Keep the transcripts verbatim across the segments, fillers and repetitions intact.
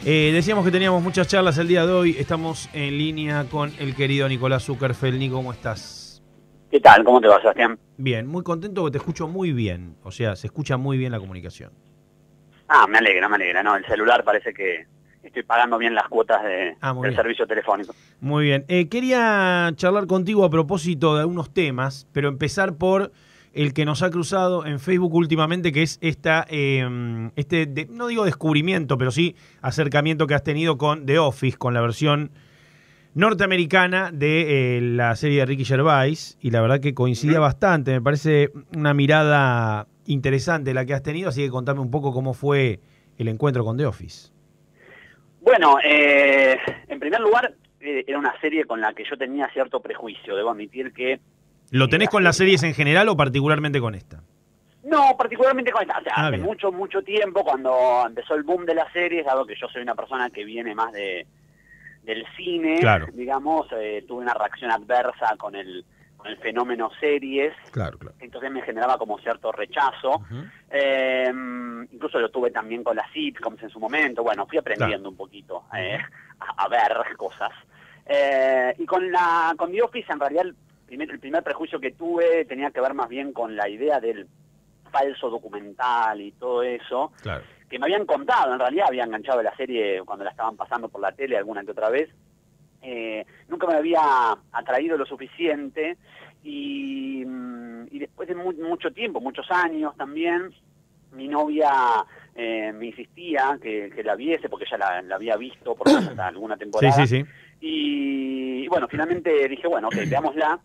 Eh, decíamos que teníamos muchas charlas el día de hoy. Estamos en línea con el querido Nicolás Zuckerfeld. Nico, ¿cómo estás? ¿Qué tal? ¿Cómo te va, Sebastián? Bien, muy contento porque te escucho muy bien. O sea, se escucha muy bien la comunicación. Ah, me alegra, me alegra. No, el celular parece que estoy pagando bien las cuotas de, ah, muy del bien. servicio telefónico. Muy bien. Eh, quería charlar contigo a propósito de algunos temas, pero empezar por el que nos ha cruzado en Facebook últimamente, que es esta, eh, este, de, no digo descubrimiento, pero sí acercamiento que has tenido con The Office, con la versión norteamericana de eh, la serie de Ricky Gervais, y la verdad que coincidía Uh-huh. bastante. Me parece una mirada interesante la que has tenido, así que contame un poco cómo fue el encuentro con The Office. Bueno, eh, en primer lugar, eh, era una serie con la que yo tenía cierto prejuicio. Debo admitir que... ¿Lo tenés eh, con las series en general o particularmente con esta? No, particularmente con esta. O sea, Ah, hace bien. mucho, mucho tiempo, cuando empezó el boom de las series, dado que yo soy una persona que viene más de del cine, Claro. digamos, eh, tuve una reacción adversa con el, con el fenómeno series. Claro, claro. Entonces me generaba como cierto rechazo. Uh-huh. Eh, incluso lo tuve también con las sitcoms en su momento. Bueno, fui aprendiendo Claro. un poquito eh, a, a ver cosas. Eh, y con la con The Office, en realidad, el primer, el primer prejuicio que tuve tenía que ver más bien con la idea del falso documental y todo eso, Claro. que me habían contado. En realidad había enganchado la serie cuando la estaban pasando por la tele alguna que otra vez. Eh, nunca me había atraído lo suficiente y, y después de mu mucho tiempo, muchos años también, mi novia eh, me insistía que, que la viese porque ella la, la había visto por hasta alguna temporada. Sí, sí, sí. Y, y bueno, finalmente dije, bueno, ok, veámosla.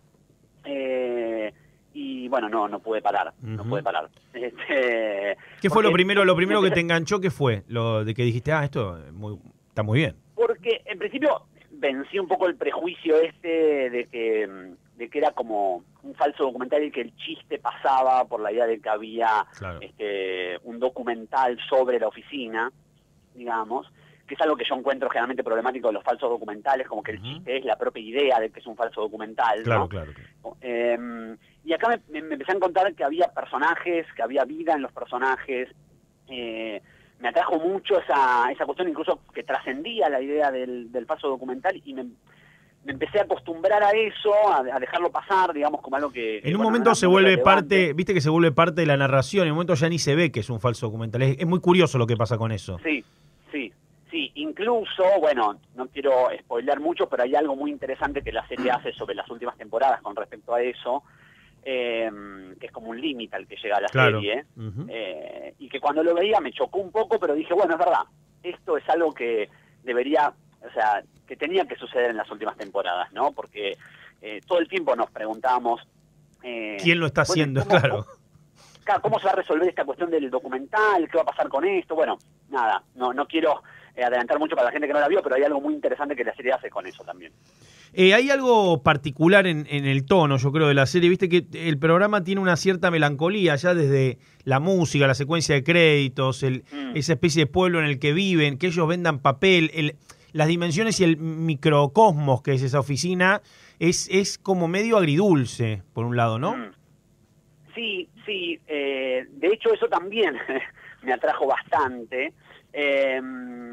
Eh, y bueno, no no pude parar, uh-huh. no pude parar. Este, ¿Qué fue lo primero lo primero que te enganchó? ¿Qué fue? Lo de que dijiste, ah, esto muy, está muy bien. Porque en principio vencí un poco el prejuicio este de que de que era como un falso documental y que el chiste pasaba por la idea de que había claro. este un documental sobre la oficina, digamos, que es algo que yo encuentro generalmente problemático de los falsos documentales, como que uh-huh. el chiste es la propia idea de que es un falso documental, claro, ¿no? Claro, claro. Eh, y acá me, me empecé a encontrar que había personajes, que había vida en los personajes. Eh, me atrajo mucho esa, esa cuestión, incluso que trascendía la idea del, del falso documental, y me, me empecé a acostumbrar a eso, a, a dejarlo pasar, digamos, como algo que... En que, un bueno, momento no se vuelve relevante. parte, viste que se vuelve parte de la narración, en un momento ya ni se ve que es un falso documental. Es, es muy curioso lo que pasa con eso. Sí, sí, sí. Incluso, bueno, no quiero spoilear mucho, pero hay algo muy interesante que la serie hace sobre las últimas temporadas con respecto a eso, eh, que es como un límite al que llega la claro. serie, uh-huh. eh, y que cuando lo veía me chocó un poco, pero dije, bueno, es verdad, esto es algo que debería, o sea, que tenía que suceder en las últimas temporadas, ¿no? Porque eh, todo el tiempo nos preguntábamos... Eh, ¿quién lo está bueno, haciendo? ¿cómo, claro. ¿cómo, ¿Cómo se va a resolver esta cuestión del documental? ¿Qué va a pasar con esto? Bueno, nada, no, no quiero eh, adelantar mucho para la gente que no la vio, pero hay algo muy interesante que la serie hace con eso también. Eh, hay algo particular en, en el tono, yo creo, de la serie. Viste que el programa tiene una cierta melancolía, ya desde la música, la secuencia de créditos, el, mm. esa especie de pueblo en el que viven, que ellos vendan papel, el, las dimensiones y el microcosmos que es esa oficina, es, es como medio agridulce, por un lado, ¿no? Mm. Sí, sí. Eh, de hecho, eso también me atrajo bastante. Eh,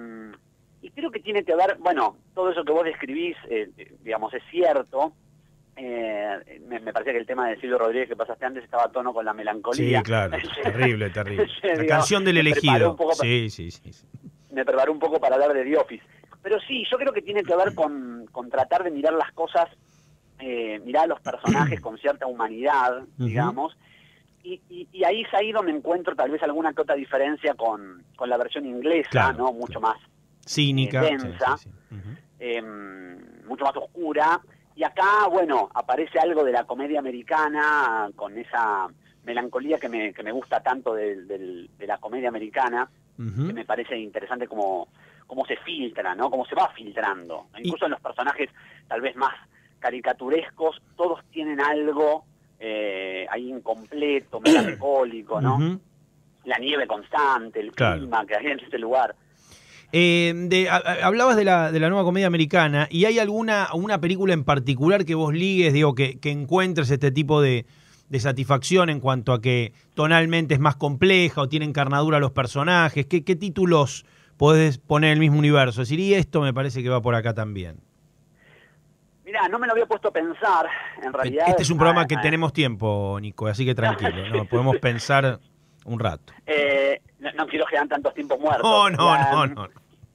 Y creo que tiene que ver, bueno, todo eso que vos describís, eh, digamos, es cierto. Eh, me, me parecía que el tema de Silvio Rodríguez que pasaste antes estaba a tono con la melancolía. Sí, claro, terrible, terrible. La digamos, canción del elegido. Sí, sí, sí, sí. Me preparé un poco para hablar de The Office. Pero sí, yo creo que tiene que ver con, con tratar de mirar las cosas, eh, mirar a los personajes con cierta humanidad, digamos. Uh-huh. Y, y, y ahí es ahí donde encuentro tal vez alguna que otra diferencia con, con la versión inglesa, claro, ¿no? Mucho claro. más cínica, eh, densa, sí, sí, sí. Uh-huh. eh, mucho más oscura, y acá, bueno, aparece algo de la comedia americana con esa melancolía que me, que me gusta tanto de, de, de la comedia americana, uh-huh. que me parece interesante como, como se filtra, ¿no? Cómo se va filtrando. Incluso y... en los personajes tal vez más caricaturescos, todos tienen algo eh, ahí incompleto, melancólico, ¿no? Uh-huh. La nieve constante, el claro. clima que hay en este lugar. Eh, de, a, hablabas de la, de la nueva comedia americana, ¿y hay alguna una película en particular que vos ligues, digo, que, que encuentres este tipo de, de satisfacción en cuanto a que tonalmente es más compleja o tiene encarnadura los personajes? ¿Qué, qué títulos podés poner el mismo universo. Es decir, y esto me parece que va por acá también. Mirá, no me lo había puesto a pensar, en realidad... Este es un programa ah, que ah, tenemos tiempo, Nico, así que tranquilo, ¿no? Podemos pensar un rato. Eh, no, no quiero quedar tantos tiempos muertos. No, no, La, no, no.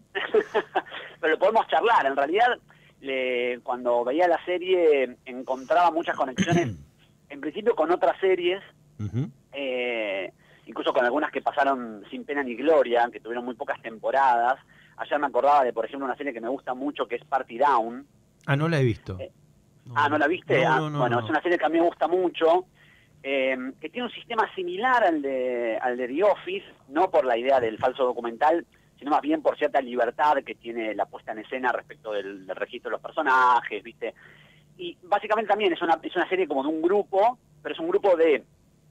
Pero lo podemos charlar. En realidad, le, cuando veía la serie, encontraba muchas conexiones, en principio con otras series, Uh-huh. eh, incluso con algunas que pasaron sin pena ni gloria, que tuvieron muy pocas temporadas. Ayer me acordaba de, por ejemplo, una serie que me gusta mucho, que es Party Down. Ah, no la he visto. Eh, No, ah, ¿no la viste? No, Ah, no, no, bueno, no. es una serie que a mí me gusta mucho, eh, que tiene un sistema similar al de, al de The Office, no por la idea del falso documental, sino más bien por cierta libertad que tiene la puesta en escena respecto del, del registro de los personajes, ¿viste? Y básicamente también es una, es una serie como de un grupo, pero es un grupo de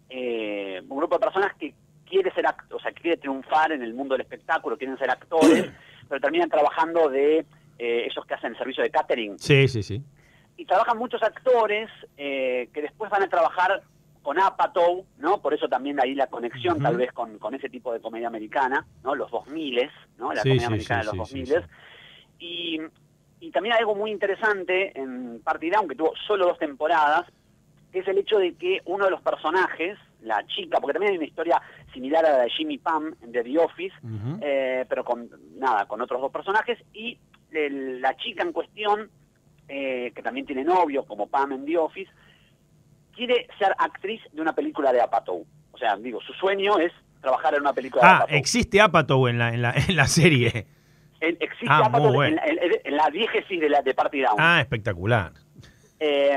eh, un grupo de personas que quiere ser act- o sea, quiere triunfar en el mundo del espectáculo, quieren ser actores, pero terminan trabajando de eh, esos que hacen servicio de catering. Sí, sí, sí. Y trabajan muchos actores eh, que después van a trabajar con Apatow, ¿no? Por eso también ahí la conexión Uh-huh. tal vez con, con ese tipo de comedia americana, ¿no? Los dos miles, ¿no? La Sí, comedia sí, americana sí, de los sí, dos sí, miles. Y, y también hay algo muy interesante en Party Down, que tuvo solo dos temporadas, que es el hecho de que uno de los personajes, la chica, porque también hay una historia similar a la de Jimmy Pam de The Office, Uh-huh. eh, pero con nada, con otros dos personajes, y el- la chica en cuestión, eh, que también tiene novio, como Pam en The Office, quiere ser actriz de una película de Apatow. O sea, digo, su sueño es trabajar en una película de Ah, Apatow. existe Apatow en la, en la, en la serie. El- existe Ah, Apatow muy bueno. en, la- en- en la diégesis de la de Party Down. Ah, espectacular. Eh,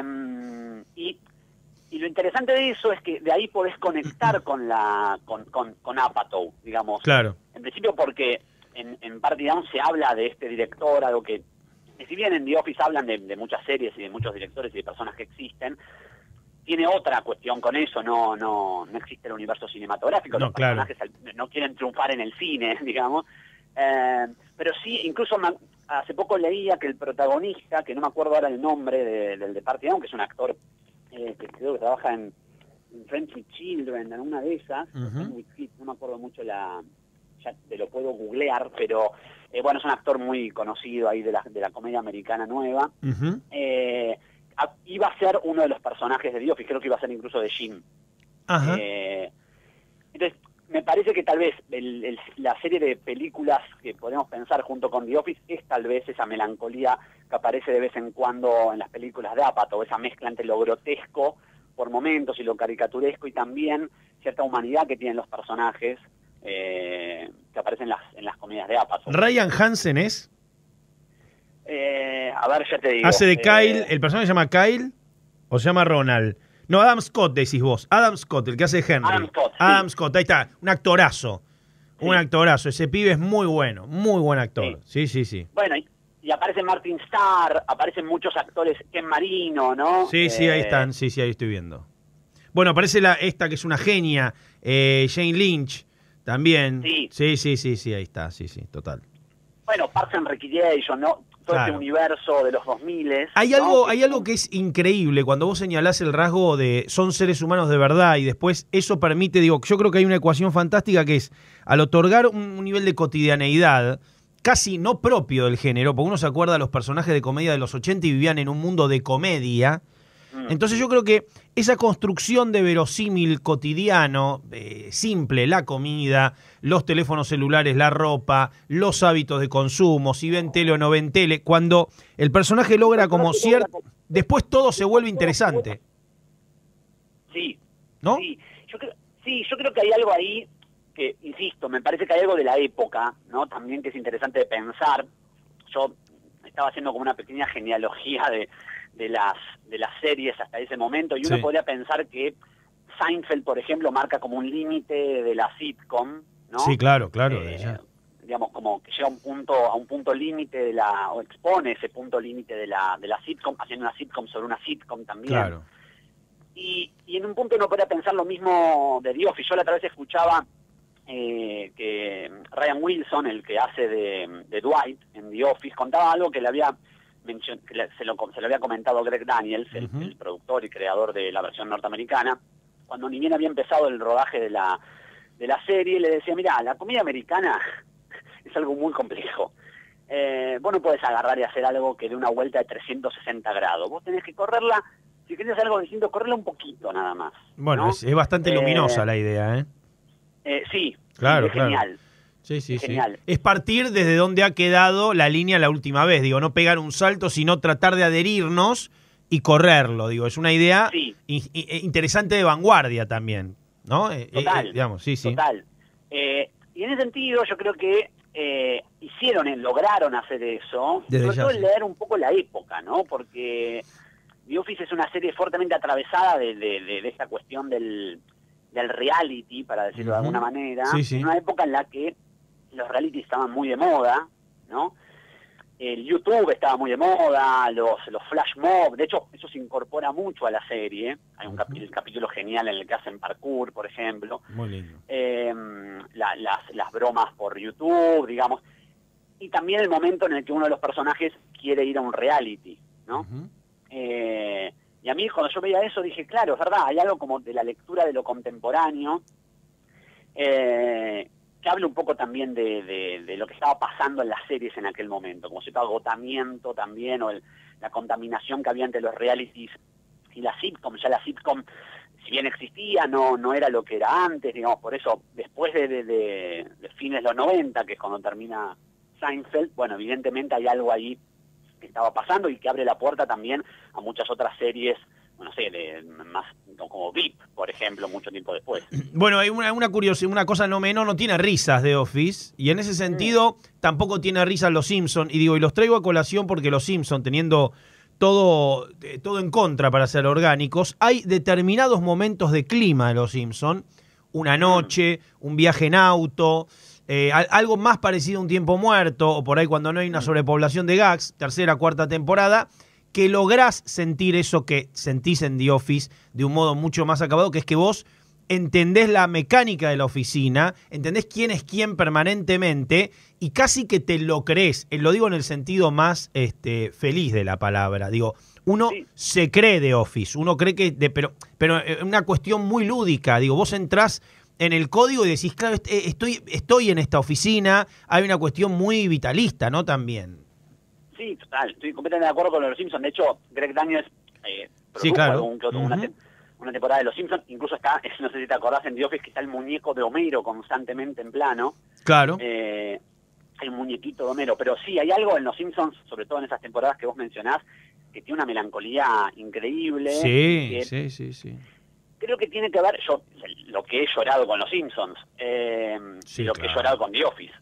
y, y lo interesante de eso es que de ahí podés conectar con la con, con, con Apatow, digamos. Claro. En principio porque en, en Party Down se habla de este director, algo que, que si bien en The Office hablan de, de muchas series y de muchos directores y de personas que existen, tiene otra cuestión con eso, no no no existe el universo cinematográfico, No, los claro. personajes al- no quieren triunfar en el cine, digamos. Eh, pero sí, incluso me- hace poco leía que el protagonista, que no me acuerdo ahora el nombre de- del de Party Down, que es un actor eh, que creo que trabaja en, en Friends with Children, en una de esas, Ujú. Friends with Kids, no me acuerdo mucho la... ya te lo puedo googlear, pero eh, bueno, es un actor muy conocido ahí de la, de la comedia americana nueva. Uh-huh. Eh, a- iba a ser uno de los personajes de The Office, creo que iba a ser incluso de Jim. Ajá. Eh, entonces, me parece que tal vez el- el- la serie de películas que podemos pensar junto con The Office es tal vez esa melancolía que aparece de vez en cuando en las películas de Apatow, esa mezcla entre lo grotesco por momentos y lo caricaturesco, y también cierta humanidad que tienen los personajes eh, que aparecen en las, en las comedias de Apatow. Ryan Hansen es. Eh, a ver, ya te digo. Hace de eh, Kyle. ¿El personaje se llama Kyle o se llama Ronald? No, Adam Scott decís vos. Adam Scott, el que hace de Henry. Adam Scott, sí. Adam Scott, ahí está. Un actorazo. Sí. Un actorazo. Ese pibe es muy bueno. Muy buen actor. Sí, sí, sí. Bueno, y, y aparece Martin Starr, aparecen muchos actores, Ken Marino, ¿no? Sí, sí, ahí Eh, están. Sí, sí, ahí estoy viendo. Bueno, aparece la, esta que es una genia, eh, Jane Lynch, también. Sí. Sí, sí, sí, sí, ahí está. Sí, sí, total. Bueno, Parks and Recreation, ¿no? Todo Claro. este universo de los dos miles. Hay ¿no? algo, Que hay son- algo que es increíble cuando vos señalás el rasgo de son seres humanos de verdad y después eso permite, digo, yo creo que hay una ecuación fantástica que es al otorgar un, un nivel de cotidianeidad casi no propio del género, porque uno se acuerda de los personajes de comedia de los ochenta y vivían en un mundo de comedia. Mm. Entonces yo creo que esa construcción de verosímil cotidiano, eh, simple, la comida, los teléfonos celulares, la ropa, los hábitos de consumo, si ven tele o no ven tele, cuando el personaje logra como cierto... Después todo se vuelve interesante, Sí, ¿no? sí. Yo creo, sí, yo creo que hay algo ahí que, insisto, me parece que hay algo de la época, ¿no? También que es interesante de pensar. Yo estaba haciendo como una pequeña genealogía de, de las de las series hasta ese momento, y uno Sí. podría pensar que Seinfeld, por ejemplo, marca como un límite de la sitcom, ¿no? Sí, claro, claro. Eh, de ya. digamos, como que llega a un punto, a un punto límite de la, o expone ese punto límite de la, de la sitcom, haciendo una sitcom sobre una sitcom también. Claro. Y, y en un punto uno podría pensar lo mismo de The Office. Yo la otra vez escuchaba eh, que Ryan Wilson, el que hace de, de Dwight en The Office, contaba algo que le había mencio- que le- se, lo, se lo había comentado Greg Daniels, el, Ujú. el productor y creador de la versión norteamericana, cuando ni bien había empezado el rodaje de la, de la serie. Le decía, mira, la comedia americana es es algo muy complejo. Eh, vos no podés agarrar y hacer algo que dé una vuelta de trescientos sesenta grados. Vos tenés que correrla, si querés hacer algo distinto, correrla un poquito nada más. Bueno, ¿no? es, es bastante eh, luminosa la idea, ¿eh? eh sí, claro, es claro. genial. Sí, sí, es sí. genial. Es partir desde donde ha quedado la línea la última vez, digo, no pegar un salto, sino tratar de adherirnos y correrlo, digo, es una idea sí. in, in, interesante de vanguardia también, ¿no? Total, eh, eh, digamos, sí, sí. total. Eh, y en ese sentido yo creo que eh, hicieron, eh, lograron hacer eso, Desde sobre ya, todo sí. leer un poco la época, ¿no? Porque The Office es una serie fuertemente atravesada de, de, de, de esta cuestión del, del reality, para decirlo uh-huh. de alguna manera, sí, sí. en una época en la que los reality estaban muy de moda, ¿no? El YouTube estaba muy de moda, los, los flash mob, de hecho eso se incorpora mucho a la serie, hay un capi- uh-huh. capítulo genial en el que hacen parkour, por ejemplo. Muy lindo. Eh, la, las, las bromas por YouTube, digamos, y también el momento en el que uno de los personajes quiere ir a un reality, ¿no? Uh-huh. Eh, y a mí cuando yo veía eso dije, claro, es verdad, hay algo como de la lectura de lo contemporáneo, eh, que habla un poco también de, de, de lo que estaba pasando en las series en aquel momento, como cierto agotamiento también, o el, la contaminación que había entre los realities y la sitcom. Ya la sitcom, si bien existía, no no era lo que era antes, digamos, por eso, después de, de, de, de fines de los noventa, que es cuando termina Seinfeld, bueno, evidentemente hay algo ahí que estaba pasando y que abre la puerta también a muchas otras series, no sé, de más como V I P, por ejemplo, mucho tiempo después. Bueno, hay una, una curiosidad, una cosa no menor, no tiene risas The Office, y en ese sentido mm. tampoco tiene risas Los Simpson, y digo, y los traigo a colación porque Los Simpson, teniendo todo, eh, todo en contra para ser orgánicos, hay determinados momentos de clima de Los Simpson, una noche, mm. un viaje en auto, eh, algo más parecido a Un Tiempo Muerto, o por ahí cuando no hay una sobrepoblación de gags, tercera, cuarta temporada, que lográs sentir eso que sentís en The Office de un modo mucho más acabado, que es que vos entendés la mecánica de la oficina, entendés quién es quién permanentemente y casi que te lo crees. Lo digo en el sentido más este, feliz de la palabra. Digo, uno sí. se cree The Office, uno cree que... De, pero pero es una cuestión muy lúdica. Digo, vos entrás en el código y decís, claro, estoy, estoy en esta oficina. Hay una cuestión muy vitalista, ¿no? También. Sí, total, estoy completamente de acuerdo con Los Simpsons. De hecho, Greg Daniels eh, produjo sí, claro. algún, uh-huh. una, te- una temporada de Los Simpsons. Incluso está, no sé si te acordás, en The Office, que está el muñeco de Homero constantemente en plano. Claro. Eh, hay un muñequito de Homero. Pero sí, hay algo en Los Simpsons, sobre todo en esas temporadas que vos mencionás, que tiene una melancolía increíble. Sí, que sí, sí, sí. Creo que tiene que ver, yo, lo que he llorado con Los Simpsons, eh, sí, y lo claro. que he llorado con The Office.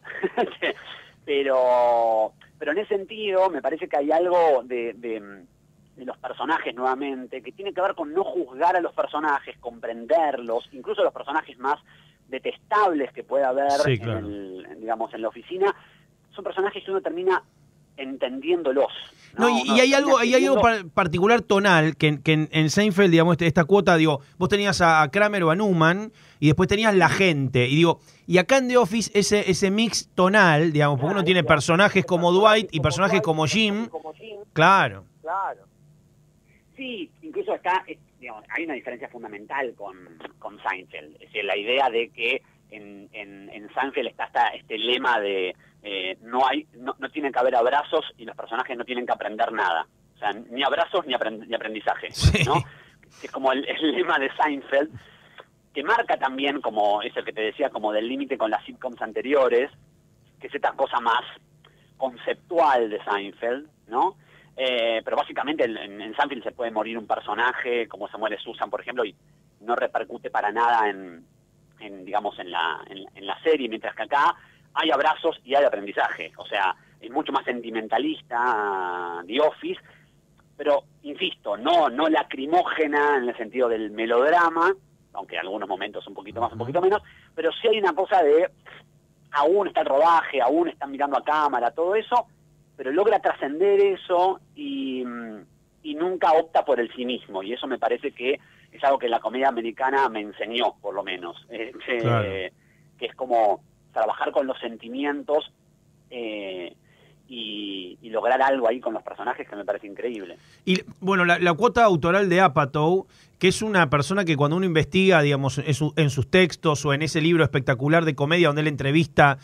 pero... Pero en ese sentido, me parece que hay algo de, de, de los personajes nuevamente, que tiene que ver con no juzgar a los personajes, comprenderlos, incluso los personajes más detestables que pueda haber sí, claro. en, el, en, digamos, en la oficina, son personajes que uno termina entendiéndolos. No, no, y, y hay algo, hay algo particular tonal que, que en, en Seinfeld, digamos, esta cuota, digo, vos tenías a Kramer o a Newman y después tenías la gente, y digo, y acá en The Office ese, ese mix tonal, digamos, porque uno tiene personajes como Dwight y personajes como Jim, claro. Claro. Sí, incluso acá, digamos, hay una diferencia fundamental con, con Seinfeld, es decir, la idea de que en, en, en Seinfeld está, está este lema de eh, no hay no, no tienen que haber abrazos y los personajes no tienen que aprender nada, o sea, ni abrazos ni, aprend, ni aprendizaje, sí. ¿no? Es como el, el lema de Seinfeld, que marca también, como es el que te decía, como del límite con las sitcoms anteriores, que es esta cosa más conceptual de Seinfeld, ¿no? Eh, pero básicamente en, en Seinfeld se puede morir un personaje, como se muere Susan, por ejemplo, y no repercute para nada en, en digamos, en la, en, en la serie, mientras que acá hay abrazos y hay aprendizaje. O sea, es mucho más sentimentalista uh, The Office, pero, insisto, no, no lacrimógena en el sentido del melodrama, aunque en algunos momentos un poquito más, un poquito menos, pero sí hay una cosa de, aún está el rodaje, aún están mirando a cámara, todo eso, pero logra trascender eso y, y nunca opta por el cinismo, y eso me parece que es algo que la comedia americana me enseñó, por lo menos, eh, claro. eh, que es como trabajar con los sentimientos eh, y, y lograr algo ahí con los personajes que me parece increíble. Y bueno, la, la cuota autoral de Apatow, que es una persona que cuando uno investiga, digamos, en, su, en sus textos o en ese libro espectacular de comedia donde él entrevista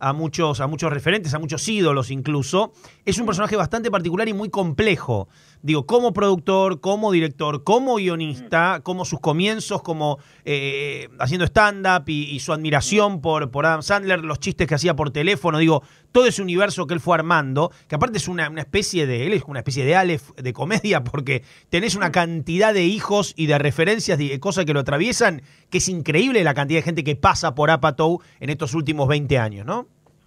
a muchos, a muchos referentes, a muchos ídolos incluso. Es un personaje bastante particular y muy complejo. Digo, como productor, como director, como guionista, como sus comienzos, como eh, haciendo stand-up y, y su admiración por, por Adam Sandler, los chistes que hacía por teléfono, digo, todo ese universo que él fue armando, que aparte es una, una especie de, él es una especie de Aleph de comedia, porque tenés una cantidad de hijos y de referencias, de cosas que lo atraviesan, que es increíble la cantidad de gente que pasa por Apatow en estos últimos veinte años, ¿no?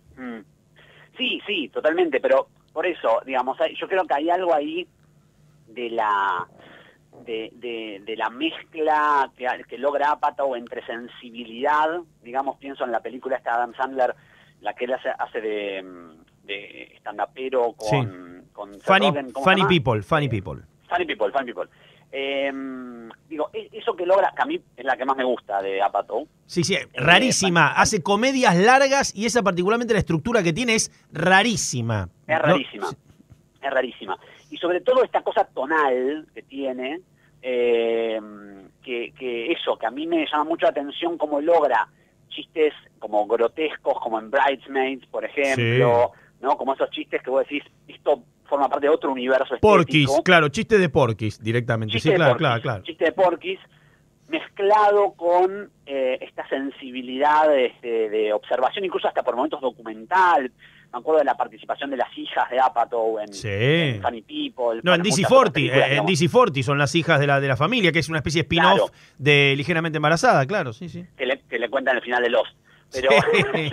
Sí, sí, totalmente, pero por eso, digamos, yo creo que hay algo ahí de la de, de, de la mezcla que, que logra Apatow entre sensibilidad, digamos, pienso en la película esta de Adam Sandler, la que él hace, hace de, de stand-upero con, sí. con Funny, Rogen, funny People, Funny People. Funny People, Funny People. Eh, digo, eso que logra, que a mí es la que más me gusta de Apatow. Sí, sí, rarísima. Eh, Hace comedias largas y esa particularmente la estructura que tiene es rarísima. Es rarísima, ¿no? Es rarísima. Y sobre todo esta cosa tonal que tiene, eh, que, que eso, que a mí me llama mucho la atención cómo logra chistes como grotescos, como en Bridesmaids, por ejemplo, sí. ¿no? Como esos chistes que vos decís, esto forma parte de otro universo estético. Porky's, claro, chiste de Porky's directamente. Chiste sí, claro, Porky's, claro, claro. Chiste de Porky's mezclado con eh, esta sensibilidad de, de, de observación, incluso hasta por momentos documental. Me acuerdo de la participación de las hijas de Apatow en, sí. en Funny People. No, en D C cuarenta, eh, en D C cuarenta son las hijas de la de la familia, que es una especie de spin-off claro. de Ligeramente Embarazada, claro, sí, sí. Que le, que le cuentan el final de Lost. Pero, sí.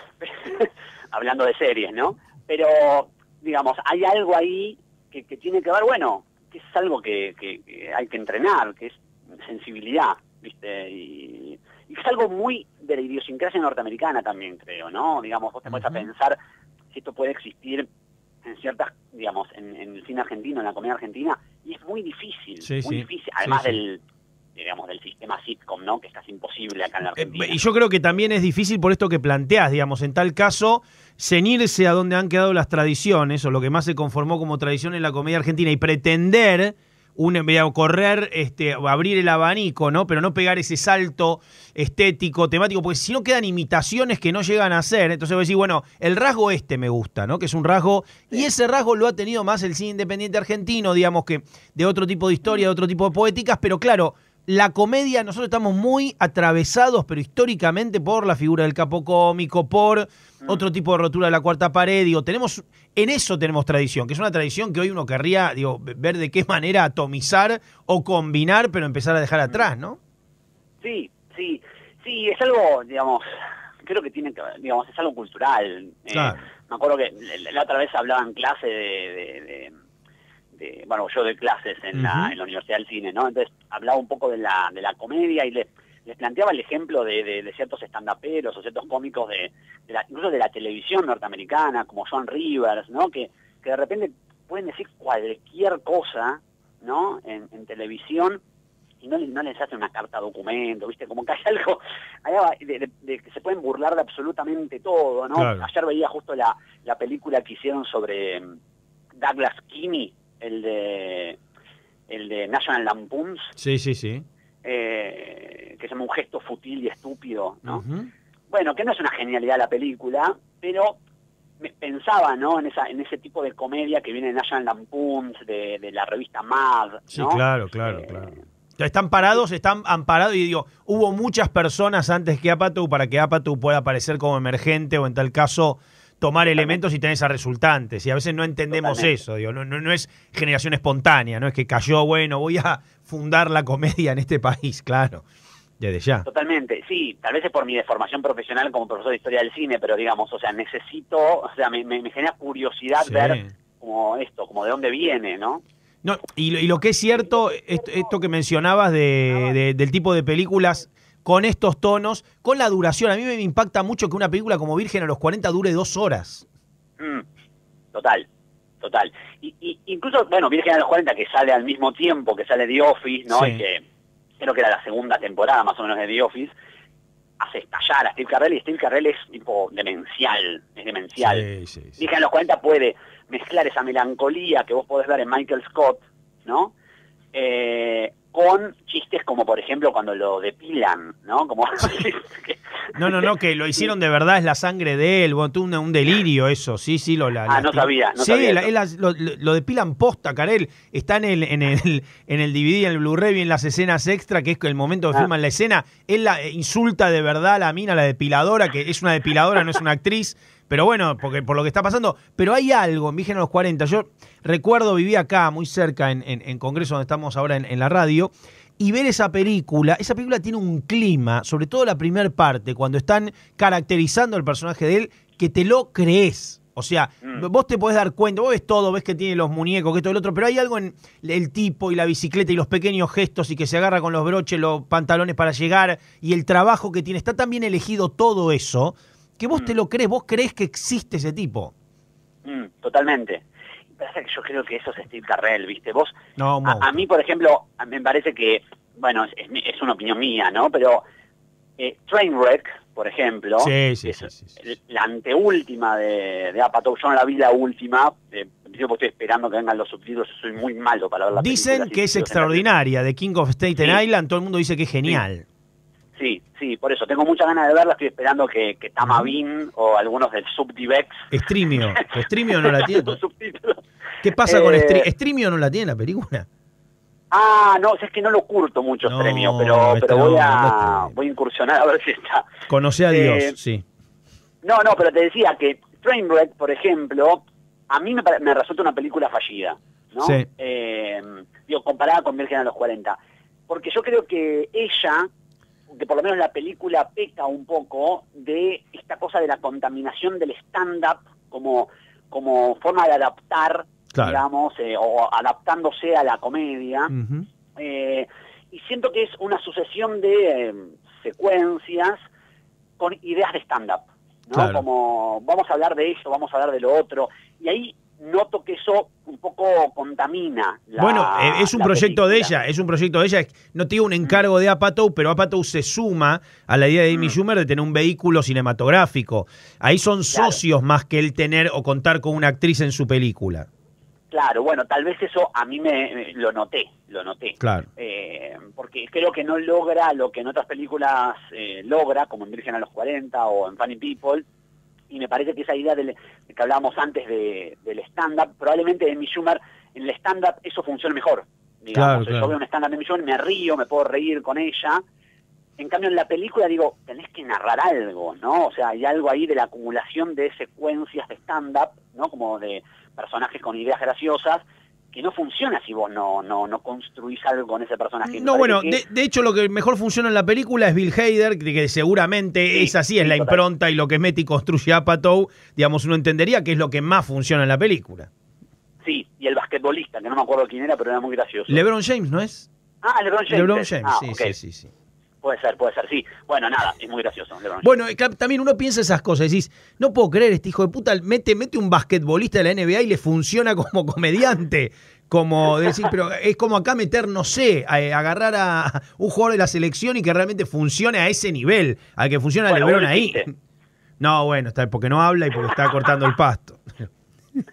hablando de series, ¿no? Pero, digamos, hay algo ahí que, que tiene que ver, bueno, que es algo que, que, que hay que entrenar, que es sensibilidad, ¿viste? Y, y es algo muy de la idiosincrasia norteamericana también, creo, ¿no? Digamos, vos te pones uh-huh. a pensar si esto puede existir en ciertas, digamos, en, en el cine argentino, en la comedia argentina, y es muy difícil, sí, muy sí. difícil, además sí, sí. del, digamos, del sistema sitcom, ¿no? Que es casi imposible acá en la Argentina. Eh, y yo creo que también es difícil por esto que planteás, digamos, en tal caso, ceñirse a donde han quedado las tradiciones, o lo que más se conformó como tradición en la comedia argentina, y pretender un, correr, este, abrir el abanico, ¿no? Pero no pegar ese salto estético, temático, porque si no quedan imitaciones que no llegan a ser. Entonces voy a decir, bueno, el rasgo este me gusta, ¿no? Que es un rasgo, sí. y ese rasgo lo ha tenido más el cine independiente argentino, digamos que de otro tipo de historia, de otro tipo de poéticas, pero claro, la comedia, nosotros estamos muy atravesados, pero históricamente, por la figura del capo cómico, por mm. otro tipo de rotura de la cuarta pared, digo, tenemos, en eso tenemos tradición, que es una tradición que hoy uno querría, digo, ver de qué manera atomizar o combinar, pero empezar a dejar atrás, ¿no? Sí, sí, sí, es algo, digamos, creo que tiene que, digamos, es algo cultural. Claro. Eh, me acuerdo que la otra vez hablaba en clase de, de, de De, bueno, yo doy clases en, uh-huh. la, en la Universidad del Cine, ¿no? Entonces hablaba un poco de la, de la comedia y les, les planteaba el ejemplo de, de, de ciertos estandaperos o ciertos cómicos de, de la, incluso de la televisión norteamericana, como Joan Rivers, ¿no? Que, que de repente pueden decir cualquier cosa, ¿no? En, en televisión y no, no les hace una carta documento, ¿viste? Como que hay algo hay de, de, de que se pueden burlar de absolutamente todo, ¿no? Claro. Ayer veía justo la, la película que hicieron sobre Douglas Kinney, el de el de National Lampoons, sí, sí, sí, eh, que se llama Un gesto fútil y estúpido, ¿no? Uh-huh. Bueno, que no es una genialidad la película, pero me pensaba, ¿no? En esa en ese tipo de comedia que viene de National Lampoons, de, de la revista Mad, ¿no? Sí, claro, claro, eh, claro. Están parados, están amparados y digo, hubo muchas personas antes que Apatow para que Apatow pueda aparecer como emergente o en tal caso tomar elementos y tenés a resultantes, y a veces no entendemos Totalmente. eso, digo, no, no, no es generación espontánea, no es que cayó, bueno, voy a fundar la comedia en este país, claro, desde ya. Totalmente, sí, tal vez es por mi deformación profesional como profesor de historia del cine, pero digamos, o sea, necesito, o sea, me, me, me genera curiosidad sí. ver como esto, como de dónde viene, ¿no? No, y, y lo que es cierto, esto, esto que mencionabas de, de, del tipo de películas con estos tonos, con la duración. A mí me impacta mucho que una película como Virgen a los cuarenta dure dos horas. Mm, total, total. Y, y incluso, bueno, Virgen a los cuarenta, que sale al mismo tiempo que sale The Office, ¿no? Sí. Y que creo que era la segunda temporada más o menos de The Office, hace estallar a Steve Carell, y Steve Carell es tipo demencial, es demencial. Sí, sí, sí. Virgen a los cuarenta puede mezclar esa melancolía que vos podés ver en Michael Scott, ¿no? Eh... con chistes como, por ejemplo, cuando lo depilan, ¿no? Como que, No, no, no, que lo hicieron de verdad, es la sangre de él, bueno, un, un delirio eso, sí, sí. Lo, la, ah, la, no sabía, no sí, sabía. La, la, lo, lo depilan posta, Carel, está en el, en el, en el D V D, en el Blu-ray, en las escenas extra, que es el momento que ah. filman la escena, él la insulta de verdad a la mina, la depiladora, que es una depiladora, no es una actriz, pero bueno, porque por lo que está pasando, pero hay algo en Virgen a los cuarenta, yo recuerdo, viví acá, muy cerca, en, en, en Congreso, donde estamos ahora en, en la radio, y ver esa película, esa película tiene un clima, sobre todo la primera parte, cuando están caracterizando el personaje de él, que te lo crees. O sea, mm. vos te podés dar cuenta, vos ves todo, ves que tiene los muñecos, que esto y lo otro, pero hay algo en el tipo y la bicicleta y los pequeños gestos y que se agarra con los broches, los pantalones para llegar y el trabajo que tiene. Está tan bien elegido todo eso que vos mm. te lo crees, vos creés que existe ese tipo. Mm, totalmente. Que yo creo que eso es Steve Carell, ¿viste? Vos, no, a, a mí, por ejemplo, me parece que, bueno, es, es una opinión mía, ¿no? Pero eh, Trainwreck, por ejemplo, sí, sí, es sí, sí, sí. la anteúltima de, de Apatow. Yo no la vi la última, eh, yo estoy esperando que vengan los subtítulos, yo soy muy malo para ver la Dicen película, que es extraordinaria, de King of Staten sí. Island, todo el mundo dice que es genial. Sí. Sí, sí, por eso, tengo muchas ganas de verla, estoy esperando que, que Tamavin o algunos del Subdivex... Streamio, Streamio no la tiene. ¿Qué pasa eh... con Streamio? ¿Streamio no la tiene la película? Ah, no, es que no lo curto mucho no, Streamio, pero, pero voy, a, no voy a incursionar a ver si está. Conoce a Dios, eh, sí. No, no, pero te decía que Trainwreck, por ejemplo, a mí me, me resulta una película fallida, ¿no? Sí. Eh, digo, comparada con Virgen a los cuarenta. Porque yo creo que ella... que por lo menos la película peca un poco de esta cosa de la contaminación del stand-up como, como forma de adaptar, claro. digamos, eh, o adaptándose a la comedia. Uh-huh. eh, y siento que es una sucesión de eh, secuencias con ideas de stand-up, ¿no? Claro. Como vamos a hablar de esto, vamos a hablar de lo otro. Y ahí noto que eso un poco contamina la Bueno, es un proyecto película. de ella, es un proyecto de ella. No tiene un encargo mm. de Apatow, pero Apatow se suma a la idea de Amy mm. Schumer de tener un vehículo cinematográfico. Ahí son claro. socios más que el tener o contar con una actriz en su película. Claro, bueno, tal vez eso a mí me, me lo noté, lo noté. Claro. Eh, porque creo que no logra lo que en otras películas eh, logra, como en Virgen a los cuarenta o en Funny People. Y me parece que esa idea del, de que hablábamos antes de, del stand-up, probablemente de Amy Schumer, en el stand-up eso funciona mejor. Digamos. Claro, claro. Yo veo un stand-up de Amy Schumer, me río, me puedo reír con ella. En cambio, en la película digo, tenés que narrar algo, ¿no? O sea, hay algo ahí de la acumulación de secuencias de stand-up, ¿no? Como de personajes con ideas graciosas, que no funciona si vos no, no, no construís algo con ese personaje. No, bueno, que... de, de hecho lo que mejor funciona en la película es Bill Hader, que, que seguramente sí, es así, es sí, la total. impronta y lo que mete y construye Apatow, digamos, uno entendería que es lo que más funciona en la película. Sí, y el basquetbolista, que no me acuerdo quién era, pero era muy gracioso. LeBron James, ¿no es? Ah, LeBron James. LeBron James, ah, sí, okay. sí, sí, sí. Puede ser, puede ser, sí. Bueno, nada, es muy gracioso. Bueno, también uno piensa esas cosas, decís, no puedo creer, este hijo de puta mete, mete un basquetbolista de la N B A y le funciona como comediante. Como decir, pero es como acá meter, no sé, a, a agarrar a un jugador de la selección y que realmente funcione a ese nivel, al que funciona bueno, LeBron ahí. No, bueno, está porque no habla y porque está cortando el pasto. Pero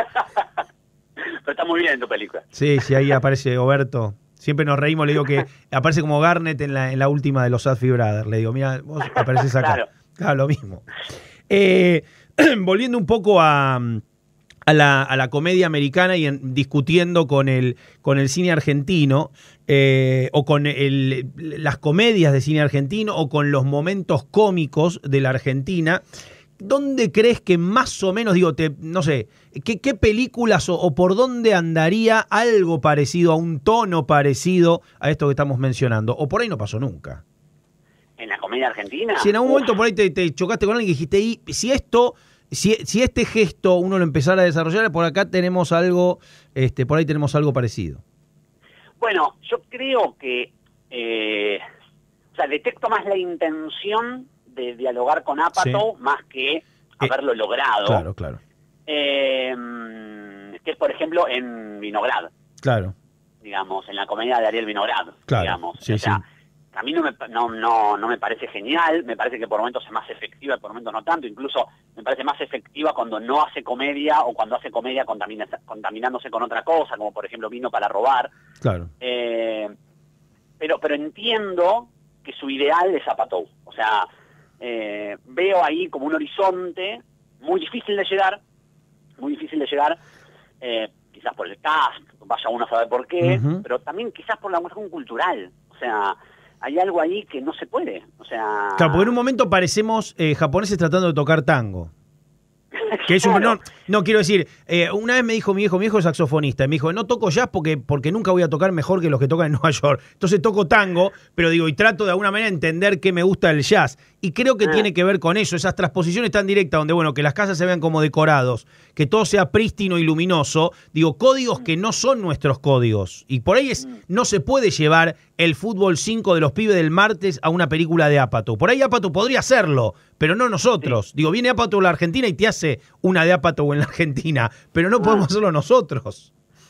está muy bien en tu película. Sí, sí, ahí aparece Oberto. Siempre nos reímos, le digo que aparece como Garnett en la, en la última de los Safdie Brothers. Le digo, mira, vos apareces acá. Claro, claro lo mismo. Eh, volviendo un poco a, a, la, a la comedia americana y en, discutiendo con el, con el cine argentino, eh, o con el, las comedias de cine argentino, o con los momentos cómicos de la Argentina, ¿dónde crees que más o menos, digo, te, no sé, qué, qué películas o, o por dónde andaría algo parecido, a un tono parecido a esto que estamos mencionando? ¿O por ahí no pasó nunca? ¿En la comedia argentina? Si en algún Uf. momento por ahí te, te chocaste con alguien y dijiste, y si esto, si, si este gesto uno lo empezara a desarrollar, por acá tenemos algo, este, por ahí tenemos algo parecido. Bueno, yo creo que, eh, o sea, detecto más la intención de dialogar con Apatow, sí. más que haberlo eh, logrado. Claro, claro. Eh, que es, por ejemplo, en Vinograd. Claro. Digamos, en la comedia de Ariel Vinograd. Claro, digamos. sí, o sea, sí. a mí no me, no, no, no me parece genial, me parece que por momentos es más efectiva, por momentos no tanto, incluso me parece más efectiva cuando no hace comedia o cuando hace comedia contamina, contaminándose con otra cosa, como por ejemplo Vino para robar. Claro. Eh, pero, pero entiendo que su ideal es Apatow. O sea... eh, veo ahí como un horizonte muy difícil de llegar, muy difícil de llegar, eh, quizás por el cast, vaya uno a saber por qué, uh-huh. pero también quizás por la cuestión cultural, o sea, hay algo ahí que no se puede, o sea... Claro, porque en un momento parecemos eh, japoneses tratando de tocar tango. Que es un, no, no, quiero decir, eh, una vez me dijo mi hijo, mi hijo es saxofonista, y me dijo, no toco jazz porque, porque nunca voy a tocar mejor que los que tocan en Nueva York. Entonces toco tango, pero digo, y trato de alguna manera entender qué me gusta del jazz. Y creo que ah. tiene que ver con eso, esas transposiciones tan directas, donde, bueno, que las casas se vean como decorados, que todo sea prístino y luminoso, digo, códigos que no son nuestros códigos. Y por ahí es, no se puede llevar el fútbol cinco de los pibes del martes a una película de Apatow. Por ahí Apatow podría hacerlo, pero no nosotros. Sí. Digo, viene Apatow a la Argentina y te hace una de Apatow en la Argentina, pero no ah. podemos hacerlo nosotros.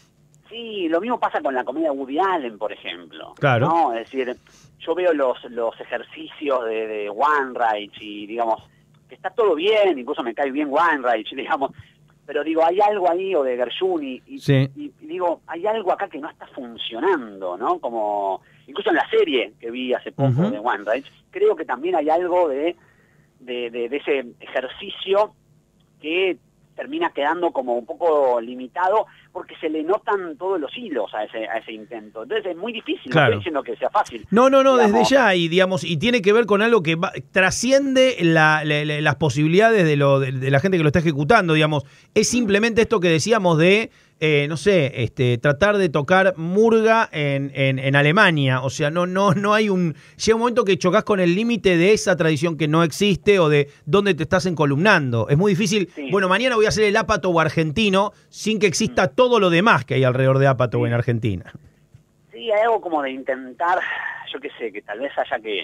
Sí, lo mismo pasa con la comedia Woody Allen, por ejemplo. Claro. ¿no? Es decir, yo veo los, los ejercicios de, de Weinreich y, digamos, que está todo bien, incluso me cae bien Weinreich, digamos, pero digo, hay algo ahí, o de Gershuni, y, sí. y, y digo, hay algo acá que no está funcionando, ¿no? Como, incluso en la serie que vi hace poco uh-huh. de Weinreich, creo que también hay algo de, de, de, de ese ejercicio que termina quedando como un poco limitado porque se le notan todos los hilos a ese a ese intento. Entonces es muy difícil, claro. no estoy diciendo que sea fácil. No, no, no, digamos. desde ya, y digamos, y tiene que ver con algo que va, trasciende la, la, la, las posibilidades de, lo, de, de la gente que lo está ejecutando, digamos. Es simplemente esto que decíamos de, eh, no sé, este, tratar de tocar murga en, en, en Alemania. O sea, no, no, no hay un... Llega un momento que chocas con el límite de esa tradición que no existe o de dónde te estás encolumnando. Es muy difícil. Sí. Bueno, mañana voy a hacer el Apatow argentino sin que exista mm. todo lo demás que hay alrededor de Apatow sí. en Argentina. Sí, hay algo como de intentar, yo qué sé, que tal vez haya que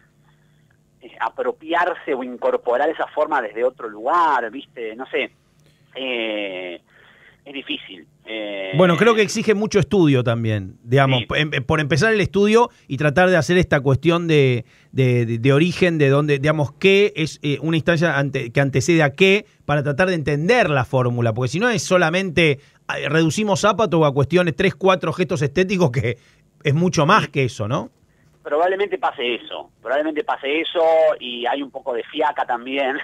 eh, apropiarse o incorporar esa forma desde otro lugar, ¿viste? No sé. Eh... Es difícil. Eh... Bueno, creo que exige mucho estudio también, digamos, sí. por, por empezar el estudio y tratar de hacer esta cuestión de, de, de, de origen, de donde, digamos, qué es eh, una instancia ante, que antecede a qué, para tratar de entender la fórmula, porque si no es solamente eh, reducimos Apatow a cuestiones, tres, cuatro gestos estéticos, que es mucho más sí. que eso, ¿no? Probablemente pase eso, probablemente pase eso, y hay un poco de fiaca también.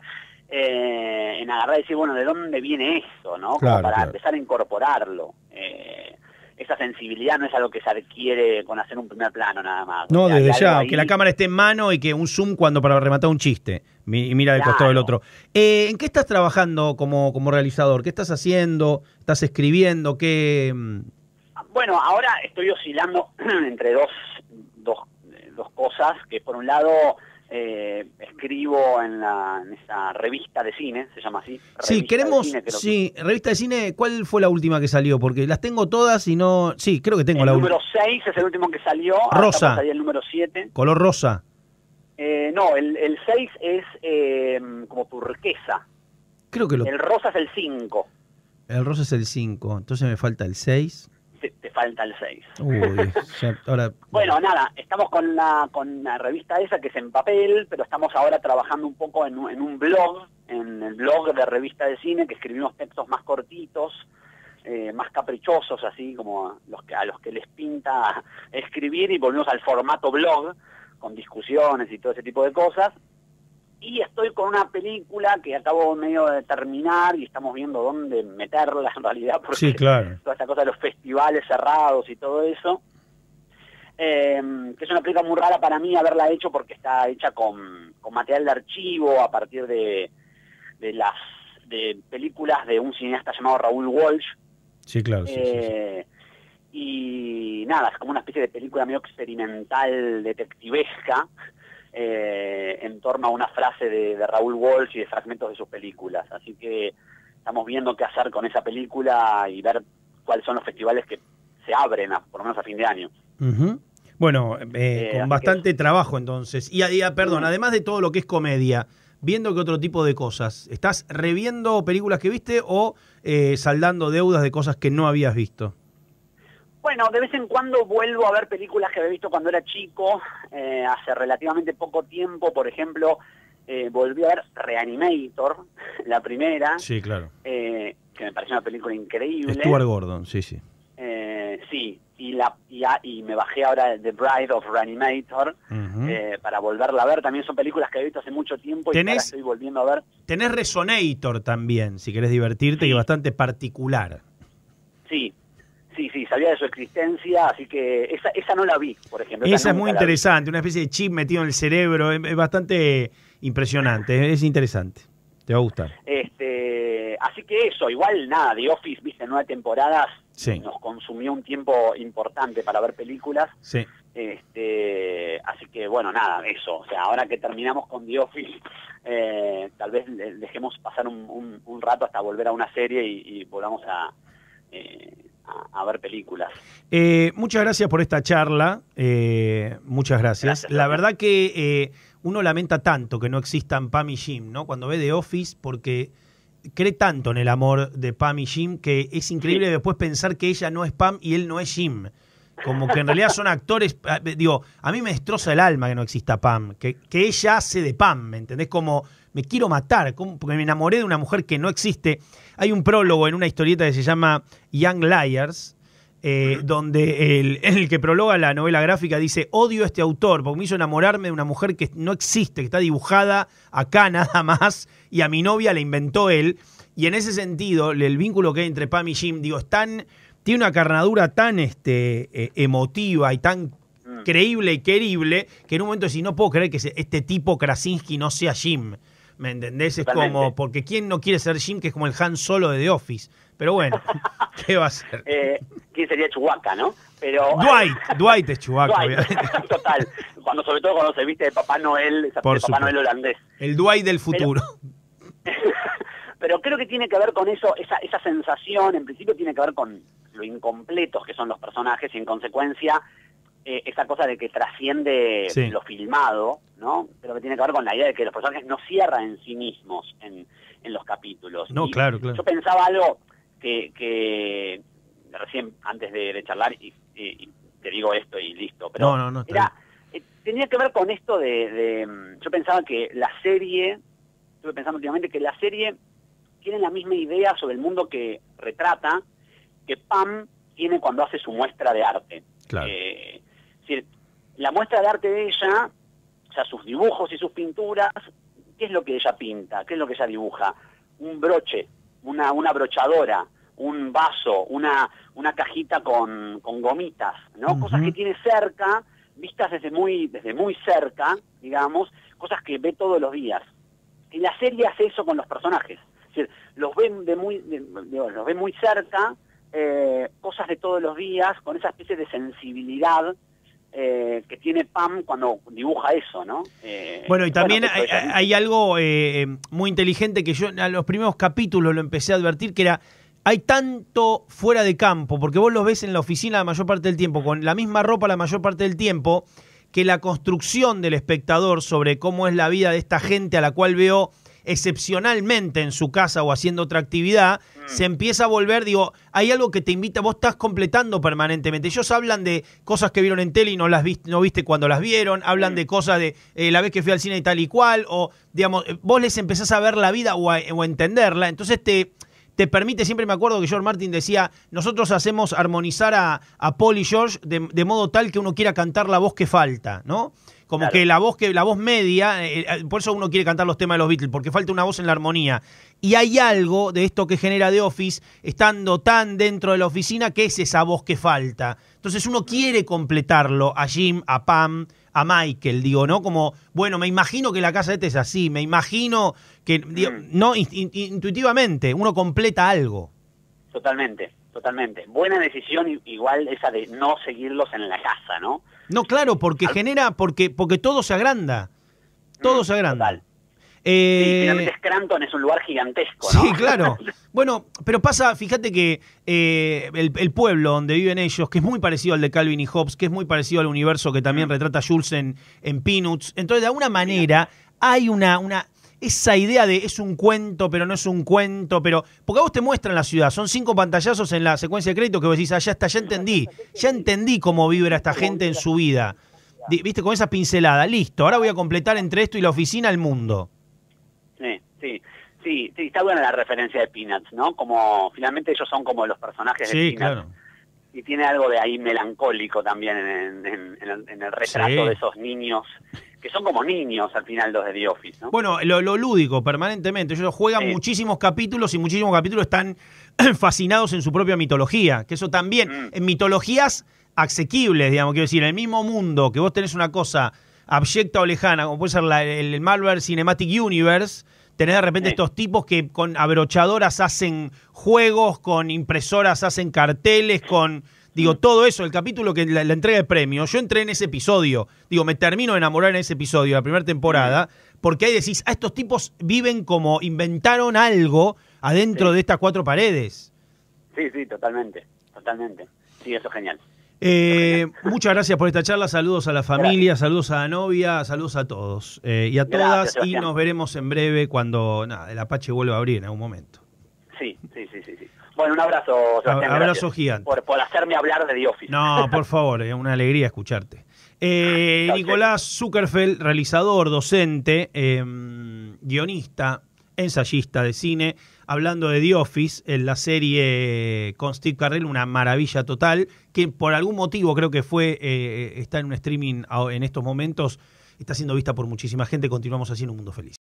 Eh, en agarrar y decir, bueno, ¿de dónde viene esto? ¿no? Como claro, para claro. empezar a incorporarlo. Eh, esa sensibilidad no es algo que se adquiere con hacer un primer plano nada más. No, o sea, desde ya, ahí... que la cámara esté en mano y que un zoom cuando para rematar un chiste. Y mira del claro. costado del otro. Eh, ¿En qué estás trabajando como, como realizador? ¿Qué estás haciendo? ¿Estás escribiendo? ¿Qué...? Bueno, ahora estoy oscilando entre dos, dos, dos cosas, que por un lado... Eh, escribo en, la, en esa revista de cine, se llama así. Revista sí, queremos, de cine, sí, que... revista de cine, ¿cuál fue la última que salió? Porque las tengo todas y no, sí, creo que tengo el la última. El número seis es el último que salió. Rosa. Ahora el número siete. Color rosa. Eh, no, el, el seis es eh, como turquesa. Creo que lo... El rosa es el cinco. El rosa es el cinco, entonces me falta el seis. Te, te falta el seis. Uy, ya, ahora... Bueno, nada, estamos con la, con la revista esa que es en papel, pero estamos ahora trabajando un poco en, en un blog, en el blog de Revista de Cine, que escribimos textos más cortitos, eh, más caprichosos, así como a los, que, a los que les pinta escribir, y volvemos al formato blog, con discusiones y todo ese tipo de cosas. Y estoy con una película que acabo medio de terminar y estamos viendo dónde meterla en realidad, porque sí, claro. toda esta cosa de los festivales cerrados y todo eso, eh, que es una película muy rara para mí haberla hecho porque está hecha con, con material de archivo a partir de, de las de películas de un cineasta llamado Raúl Walsh. Sí, claro. Sí, eh, sí, sí. Y nada, es como una especie de película medio experimental, detectivesca, Eh, en torno a una frase de, de Raúl Walsh y de fragmentos de sus películas. Así que estamos viendo qué hacer con esa película y ver cuáles son los festivales que se abren, a, por lo menos a fin de año. Uh-huh. Bueno, eh, eh, con bastante que... trabajo entonces. Y, y perdón, uh-huh. además de todo lo que es comedia, viendo que otro tipo de cosas, ¿estás reviendo películas que viste o eh, saldando deudas de cosas que no habías visto? Bueno, de vez en cuando vuelvo a ver películas que había visto cuando era chico, eh, hace relativamente poco tiempo. Por ejemplo, eh, volví a ver Reanimator, la primera. Sí, claro. Eh, que me pareció una película increíble. Stuart Gordon, sí, sí. Eh, sí, y la, y, a, y me bajé ahora The Bride of Reanimator uh-huh. eh, para volverla a ver. También son películas que he visto hace mucho tiempo y ahora estoy volviendo a ver. Tenés Resonator también, si querés divertirte, sí. que es bastante particular. Sí, sí, sí, sabía de su existencia, así que esa, esa no la vi, por ejemplo. Esa, esa es muy interesante, una especie de chip metido en el cerebro, es, es bastante impresionante, es interesante, te va a gustar. Este, así que eso, igual nada, The Office, viste, nueve temporadas, sí. nos consumió un tiempo importante para ver películas. Sí. Este, así que bueno, nada, eso, o sea, ahora que terminamos con The Office, eh, tal vez dejemos pasar un, un, un rato hasta volver a una serie y, y volvamos a... Eh, A, a ver películas. Eh, muchas gracias por esta charla, eh, muchas gracias. gracias La gracias. verdad que eh, uno lamenta tanto que no existan Pam y Jim, ¿no? Cuando ve The Office, porque cree tanto en el amor de Pam y Jim que es increíble sí. después pensar que ella no es Pam y él no es Jim. Como que en realidad son actores, digo, a mí me destroza el alma que no exista Pam, que, que ella hace de Pam, ¿me entendés? Como me quiero matar, como, porque me enamoré de una mujer que no existe. Hay un prólogo en una historieta que se llama Young Liars, eh, uh-huh. donde el, el que prologa la novela gráfica dice, odio a este autor, porque me hizo enamorarme de una mujer que no existe, que está dibujada acá nada más, y a mi novia la inventó él. Y en ese sentido, el vínculo que hay entre Pam y Jim, digo, es tan... tiene una carnadura tan este, eh, emotiva y tan mm. creíble y querible que en un momento decís, no puedo creer que este tipo Krasinski no sea Jim. ¿Me entendés? Totalmente. Es como, porque ¿quién no quiere ser Jim? Que es como el Han Solo de The Office. Pero bueno, ¿qué va a ser? Eh, ¿Quién sería Chewbacca, no? Pero Dwight, Dwight es Chewbacca, Dwight. obviamente. Total. Cuando, sobre todo cuando se viste de Papá Noel, esa Por de Papá Noel holandés. El Dwight del futuro. Pero, pero creo que tiene que ver con eso, esa, esa sensación, en principio tiene que ver con lo incompletos que son los personajes y en consecuencia eh, esa cosa de que trasciende sí. lo filmado, ¿no? Pero que tiene que ver con la idea de que los personajes no cierran en sí mismos en, en los capítulos. No, y claro, claro. Yo pensaba algo que, que recién antes de, de charlar y, y, y te digo esto y listo, pero no, no, no, era, eh, tenía que ver con esto de, de... Yo pensaba que la serie, estuve pensando últimamente que la serie tiene la misma idea sobre el mundo que retrata que Pam tiene cuando hace su muestra de arte. Claro. Eh, es decir, la muestra de arte de ella, o sea, sus dibujos y sus pinturas, ¿qué es lo que ella pinta? ¿Qué es lo que ella dibuja? Un broche, una, una brochadora, un vaso, una, una cajita con, con gomitas, ¿no? Uh-huh. Cosas que tiene cerca, vistas desde muy, desde muy cerca, digamos, cosas que ve todos los días. Y la serie hace eso con los personajes. Es decir, los ve de muy, de, de, los ve muy cerca, Eh, cosas de todos los días, con esa especie de sensibilidad eh, que tiene Pam cuando dibuja eso, ¿no? Eh, bueno, y también bueno, hay, hay algo eh, muy inteligente que yo en los primeros capítulos lo empecé a advertir, que era, hay tanto fuera de campo, porque vos los ves en la oficina la mayor parte del tiempo, con la misma ropa la mayor parte del tiempo, que la construcción del espectador sobre cómo es la vida de esta gente a la cual veo excepcionalmente en su casa o haciendo otra actividad, mm. se empieza a volver, digo, hay algo que te invita, vos estás completando permanentemente. Ellos hablan de cosas que vieron en tele y no las viste, no viste cuando las vieron, hablan mm. de cosas de eh, la vez que fui al cine y tal y cual, o digamos, vos les empezás a ver la vida o a, o a entenderla, entonces te, te permite, siempre me acuerdo que George Martin decía, nosotros hacemos armonizar a, a Paul y George de, de modo tal que uno quiera cantar la voz que falta, ¿no? Como claro. que la voz que la voz media, eh, por eso uno quiere cantar los temas de los Beatles, porque falta una voz en la armonía. Y hay algo de esto que genera The Office, estando tan dentro de la oficina, que es esa voz que falta. Entonces uno quiere completarlo a Jim, a Pam, a Michael, digo, ¿no? Como, bueno, me imagino que la casa de este es así, me imagino que, digo, mm. no, in, in, intuitivamente, uno completa algo. Totalmente, totalmente. Buena decisión igual esa de no seguirlos en la casa, ¿no? No, claro, porque genera, porque porque todo se agranda, todo mm, se agranda. Total. Eh, sí, finalmente Scranton es un lugar gigantesco, ¿no? Sí, claro. Bueno, pero pasa, fíjate que eh, el, el pueblo donde viven ellos, que es muy parecido al de Calvin y Hobbes, que es muy parecido al universo que también mm. retrata Jules en, en Peanuts, entonces de alguna manera hay una... una esa idea de es un cuento, pero no es un cuento, pero... Porque a vos te muestran la ciudad, son cinco pantallazos en la secuencia de crédito que vos decís, ah, ya está, ya entendí, ya entendí cómo vibra esta gente en su vida. Viste, con esa pincelada, listo, ahora voy a completar entre esto y la oficina el mundo. Sí, sí, sí, sí, está buena la referencia de Peanuts, ¿no? Como, finalmente ellos son como los personajes sí, de Peanuts. Claro. y tiene algo de ahí melancólico también en, en, en, el, en el retrato Sí. de esos niños, que son como niños al final los de The Office, ¿no? Bueno, lo, lo lúdico, permanentemente. Ellos juegan Sí. muchísimos capítulos y muchísimos capítulos están fascinados en su propia mitología. Que eso también, Mm. en mitologías asequibles, digamos, quiero decir, en el mismo mundo que vos tenés una cosa abyecta o lejana, como puede ser la- el Marvel Cinematic Universe, tenés de repente Sí. estos tipos que con abrochadoras hacen juegos, con impresoras hacen carteles, con... Digo, todo eso, el capítulo que la, la entrega de premios, yo entré en ese episodio, digo, me termino de enamorar en ese episodio, la primera temporada, porque ahí decís, ah, estos tipos viven como inventaron algo adentro Sí. de estas cuatro paredes. Sí, sí, totalmente, totalmente. Sí, eso es genial. Eh, muchas gracias por esta charla, saludos a la familia, saludos a la novia, saludos a todos eh, y a Gracias, todas, y Sebastián. nos veremos en breve cuando nada, el Apache vuelva a abrir en algún momento. Sí, sí, sí, sí. sí. Bueno, un abrazo, Sebastián. Abrazo gracias gigante. Por, por hacerme hablar de The Office. No, por favor, es una alegría escucharte. Eh, Chau, Nicolás Zuckerfeld, realizador, docente, eh, guionista, ensayista de cine, hablando de The Office, en la serie con Steve Carell, una maravilla total, que por algún motivo creo que fue, eh, está en un streaming en estos momentos, está siendo vista por muchísima gente. Continuamos haciendo Un Mundo Feliz.